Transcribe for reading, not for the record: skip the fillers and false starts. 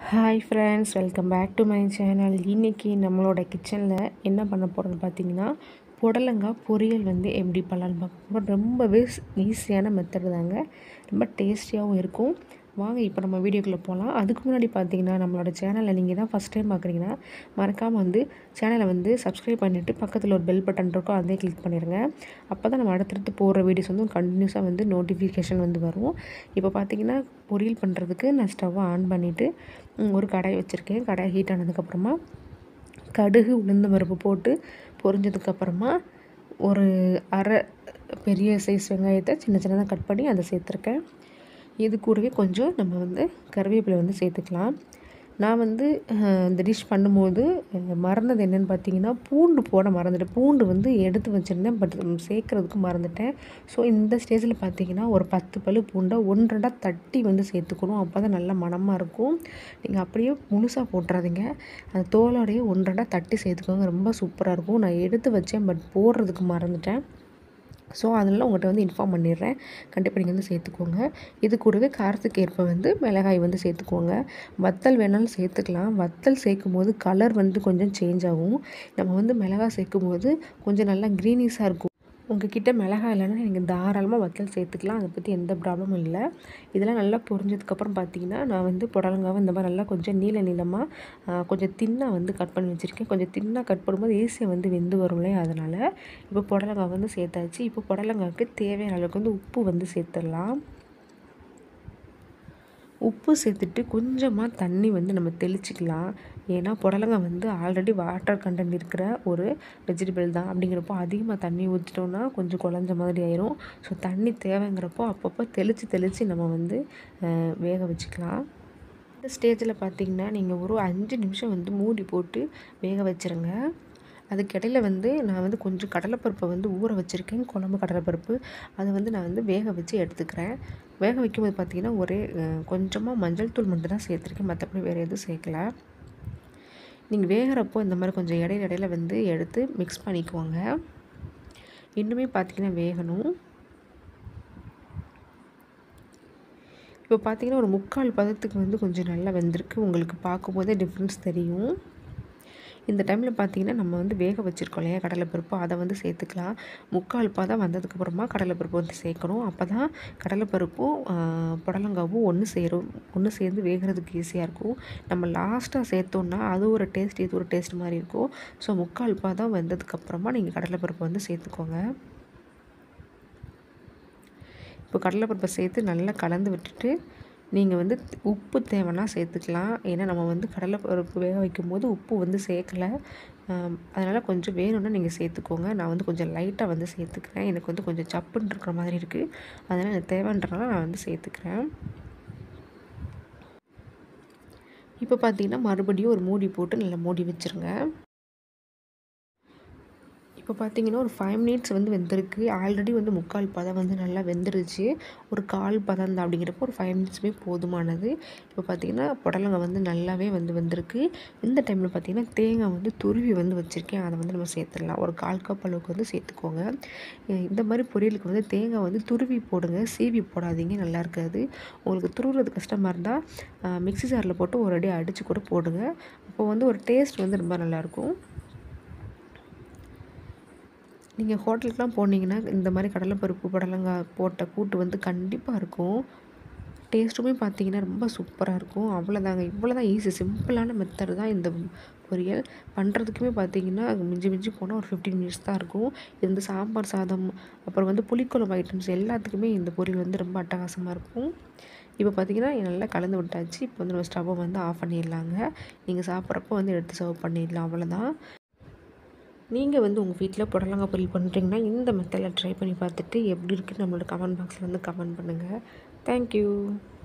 Hi friends, welcome back to my channel. இன்றைக்கி நம்மளோட கிச்சனில் என்ன பண்ண போகிறோன்னு பார்த்தீங்கன்னா, புடலங்காய் பொரியல் எப்படி பண்ணலான்னு பார்க்க போகிறோம். ரொம்பவே ஈஸியான மெத்தடு தாங்க, ரொம்ப டேஸ்டியாகவும் இருக்கும். வாங்க இப்போ நம்ம வீடியோக்குள்ளே போகலாம். அதுக்கு முன்னாடி பார்த்தீங்கன்னா, நம்மளோட சேனலை நீங்கள் தான் ஃபஸ்ட் டைம் பார்க்குறீங்கன்னா மறக்காமல் சேனலை சப்ஸ்கிரைப் பண்ணிவிட்டு பக்கத்தில் ஒரு பெல் பட்டன் இருக்கும், அதே கிளிக் பண்ணிடுங்க. அப்போ தான் நம்ம அடுத்தடுத்து போடுற வீடியோஸ் கண்டினியூஸாக நோட்டிஃபிகேஷன் வரும். இப்போ பார்த்தீங்கன்னா, பொரியல் பண்ணுறதுக்கு நான் ஸ்டவ்வை ஆன் பண்ணிவிட்டு ஒரு கடாய் வச்சுருக்கேன். கடாய் ஹீட் ஆனதுக்கப்புறமா கடுகு உளுந்து பருப்பு போட்டு பொரிஞ்சதுக்கப்புறமா ஒரு அரை பெரிய சைஸ் வெங்காயத்தை சின்ன சின்னதாக கட் பண்ணி அதை சேர்த்துருக்கேன். இது கூடவே கொஞ்சம் நம்ம கருவேப்பிலை சேர்த்துக்கலாம். நான் இந்த டிஷ் பண்ணும்போது மறந்தது என்னென்னு பார்த்தீங்கன்னா, பூண்டு போட மறந்துட்டேன். பூண்டு எடுத்து வச்சுருந்தேன், பட் சேர்க்குறதுக்கு மறந்துட்டேன். ஸோ இந்த ஸ்டேஜில் பார்த்தீங்கன்னா, ஒரு 10 பல்லு பூண்டை 1 2 தட்டி சேர்த்துக்கணும். அப்போ தான் நல்லா மணமாக இருக்கும். நீங்கள் அப்படியே முழுசாக போட்டுறாதீங்க, அந்த தோலோடையே 1 2 தட்டி சேர்த்துக்கோங்க, ரொம்ப சூப்பராக இருக்கும். நான் எடுத்து வச்சேன், பட் போடுறதுக்கு மறந்துட்டேன். ஸோ அதனால் உங்கள்கிட்ட இன்ஃபார்ம் பண்ணிடுறேன். கண்டிப்பாக நீங்கள் சேர்த்துக்கோங்க. இது கூடவே காரத்துக்கு ஏற்ப மிளகாய் சேர்த்துக்கோங்க. வத்தல் வேணாலும் சேர்த்துக்கலாம். வத்தல் சேர்க்கும்போது கலர் கொஞ்சம் சேஞ்ச் ஆகும். நம்ம மிளகாய் சேர்க்கும்போது கொஞ்சம் நல்லா க்ரீனிஷாக இருக்கும். உங்கள்கிட்ட மிளகாய் இல்லைன்னா நீங்கள் தாராளமாக வத்தல் சேர்த்துக்கலாம், அதை பற்றி எந்த ப்ராப்ளமும் இல்லை. இதெல்லாம் நல்லா பொரிஞ்சதுக்கப்புறம் பார்த்தீங்கன்னா, நான் புடலங்காவை இந்த மாதிரி நல்லா கொஞ்சம் நீளமாக கொஞ்சம் தின்னாக கட் பண்ணி வச்சுருக்கேன். கொஞ்சம் தின்னாக கட் பண்ணும்போது ஈஸியாக வெந்து வரும் இல்லையா, அதனால் இப்போ புடலங்காய் சேர்த்தாச்சு. இப்போ புடலங்காய்க்கு தேவையான அளவுக்கு உப்பு சேர்த்துடலாம். உப்பு சேர்த்துட்டு கொஞ்சமாக தண்ணி நம்ம தெளிச்சிக்கலாம். ஏன்னா புடலங்காய் ஆல்ரெடி வாட்டர் கண்டென்ட் இருக்கிற ஒரு வெஜிடபிள் தான். அப்படிங்கிறப்போ அதிகமாக தண்ணி ஊற்றிட்டோன்னா கொஞ்சம் குழஞ்ச மாதிரி ஆயிரும். ஸோ தண்ணி தேவைங்கிறப்போ அப்பப்போ தெளித்து நம்ம வேக வச்சுக்கலாம். இந்த ஸ்டேஜில் பார்த்திங்கன்னா, நீங்கள் ஒரு 5 நிமிஷம் மூடி போட்டு வேக வச்சுருங்க. அதுக்கிடையில் நான் கொஞ்சம் கடலைப்பருப்பை ஊற வச்சுருக்கேன், குழம்பு கடலைப்பருப்பு. அதை நான் வேக வச்சு எடுத்துக்கிறேன். வேக வைக்கும்போது பார்த்திங்கன்னா, ஒரே கொஞ்சமாக மஞ்சள் தூள் மட்டும் தான் சேர்த்துருக்கேன், மற்றபடி வேறு எதுவும் சேர்க்கல. நீங்கள் வேகிறப்போ இந்த மாதிரி கொஞ்சம் இடையில எடுத்து மிக்ஸ் பண்ணிக்குவோங்க. இன்னுமே பார்த்திங்கன்னா வேகணும். இப்போ பார்த்திங்கன்னா ஒரு 3/4 பதத்துக்கு கொஞ்சம் நல்லா வெந்திருக்கு. உங்களுக்கு பார்க்கும்போதே டிஃப்ரென்ஸ் தெரியும். இந்த டைமில் பார்த்திங்கன்னா, நம்ம வேக வச்சுருக்கோம் இல்லையா கடலைப்பருப்பு, அதை சேர்த்துக்கலாம். 3/4 பதம் வந்ததுக்கப்புறமா கடலைப்பருப்பு சேர்க்கணும். அப்போ தான் கடலைப்பருப்பும் புடலங்காவும் ஒன்று சேர்ந்து வேகிறதுக்கு ஈஸியாக இருக்கும். நம்ம லாஸ்ட்டாக சேர்த்தோன்னா அது ஒரு டேஸ்ட், இது ஒரு டேஸ்ட் மாதிரி இருக்கும். ஸோ 3/4 பதம் வந்ததுக்கப்புறமா நீங்கள் கடலைப்பருப்பு சேர்த்துக்கோங்க. இப்போ கடலைப்பருப்பை சேர்த்து நல்லா கலந்து விட்டுட்டு நீங்கள் உப்பு தேவைன்னா சேர்த்துக்கலாம். ஏன்னா நம்ம கடலைப்பருப்பு வேக வைக்கும்போது உப்பு சேர்க்கலை. அதனால் கொஞ்சம் வேணும்னா நீங்கள் சேர்த்துக்கோங்க. நான் கொஞ்சம் லைட்டாக சேர்த்துக்கிறேன். எனக்கு கொஞ்சம் சப்புன்னு இருக்கிற மாதிரி இருக்குது. அதனால் எனக்கு தேவைன்றனால நான் சேர்த்துக்கிறேன். இப்போ பார்த்தீங்கன்னா மறுபடியும் ஒரு மூடி போட்டு நல்லா மூடி வச்சுருங்க. இப்போ பார்த்தீங்கன்னா ஒரு 5 மினிட்ஸ் வெந்திருக்கு. ஆல்ரெடி 3/4 பதம் நல்லா வெந்துருச்சு. ஒரு 1/4 பதம் தான். அப்படிங்கிறப்போ ஒரு 5 மினிட்ஸுமே போதுமானது. இப்போ பார்த்தீங்கன்னா புடலங்காய் நல்லாவே வெந்திருக்கு. இந்த டைமில் பார்த்தீங்கன்னா தேங்காய் துருவி வச்சுருக்கேன், அதை நம்ம சேர்த்துடலாம். ஒரு 1/4 கப் அளவுக்கு சேர்த்துக்கோங்க. இந்த மாதிரி பொரியலுக்கு தேங்காய் துருவி போடுங்க, சீவி போடாதீங்க, நல்லா இருக்காது. உங்களுக்கு துருவுறது கஷ்டமாக இருந்தால் மிக்ஸி ஜாரில் போட்டு ஒரு அடி அடித்து கூட போடுங்க. அப்போ ஒரு டேஸ்ட் ரொம்ப நல்லாயிருக்கும். நீங்கள் ஹோட்டலுக்குலாம் போனீங்கன்னா இந்த மாதிரி கடலைப்பருப்பு புடலங்காய் போட்ட கூட்டு கண்டிப்பாக இருக்கும். டேஸ்ட்டுமே பார்த்தீங்கன்னா ரொம்ப சூப்பராக இருக்கும். அவ்வளோதாங்க, இவ்வளோ தான் ஈஸி, சிம்பிளான மெத்தடு தான் இந்த பொரியல். பண்ணுறதுக்குமே பார்த்தீங்கன்னா மிஞ்சி போனால் ஒரு 15 மினிட்ஸ் தான் இருக்கும். இது சாம்பார் சாதம், அப்புறம் புளிக்குழம்பு ஐட்டம்ஸ் எல்லாத்துக்குமே இந்த பொரியல் ரொம்ப அட்டகாசமாக இருக்கும். இப்போ பார்த்தீங்கன்னா நல்லா கலந்து விட்டாச்சு. இப்போ நம்ம ஸ்டவ்வை ஆஃப் பண்ணிடலாங்க. நீங்கள் சாப்பிட்றப்போ எடுத்து சர்வ் பண்ணிடலாம், அவ்வளோதான். நீங்கள் உங்கள் வீட்டில் புடலங்காய் பொரியல் பண்ணுறீங்கன்னா இந்த மெத்தடில் ட்ரை பண்ணி பார்த்துட்டு எப்படி இருக்குன்னு நம்மளோட கமெண்ட் பாக்ஸில் கமெண்ட் பண்ணுங்கள். தேங்க்யூ.